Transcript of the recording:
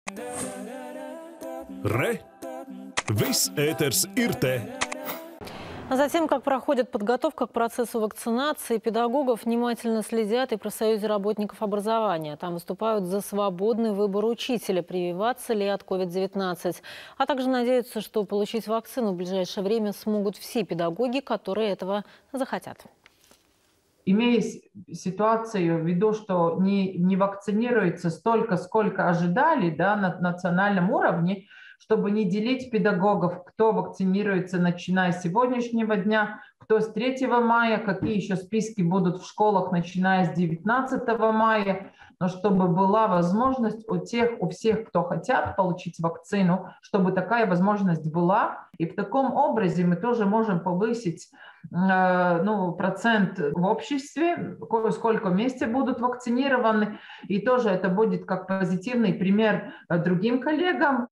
Re! Viss ēters ir te! А затем, как проходит подготовка к процессу вакцинации, педагогов внимательно следят и профсоюзы работников образования. Там выступают за свободный выбор учителя, прививаться ли от COVID-19. А также надеются, что получить вакцину в ближайшее время смогут все педагоги, которые этого захотят. Имея ситуацию в виду, что не вакцинируется столько, сколько ожидали, да, на национальном уровне, чтобы не делить педагогов, кто вакцинируется, начиная с сегодняшнего дня, кто с 3 мая, какие еще списки будут в школах, начиная с 19 мая, но чтобы была возможность у всех, кто хотят получить вакцину, чтобы такая возможность была. И в таком образе мы тоже можем повысить процент в обществе, сколько вместе будут вакцинированы. И тоже это будет как позитивный пример другим коллегам.